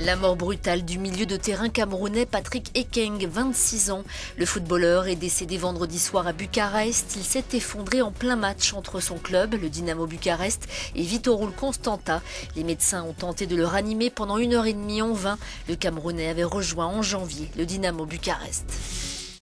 La mort brutale du milieu de terrain camerounais Patrick Ekeng, 26 ans. Le footballeur est décédé vendredi soir à Bucarest. Il s'est effondré en plein match entre son club, le Dynamo Bucarest, et Viitorul Constanta. Les médecins ont tenté de le ranimer pendant 1h30 en vain. Le Camerounais avait rejoint en janvier le Dynamo Bucarest.